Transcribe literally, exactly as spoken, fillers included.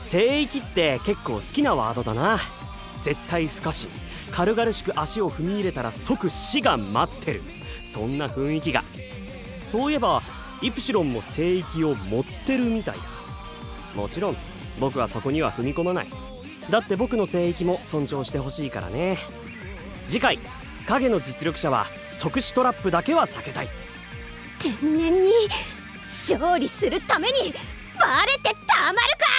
聖域って結構好きなワードだな。絶対不可視、軽々しく足を踏み入れたら即死が待ってる、そんな雰囲気が。そういえばイプシロンも聖域を持ってるみたいだ。もちろん僕はそこには踏み込まない。だって僕の聖域も尊重してほしいからね。次回影の実力者は即死トラップだけは避けたい。 天然に勝利するためにバレてたまるか。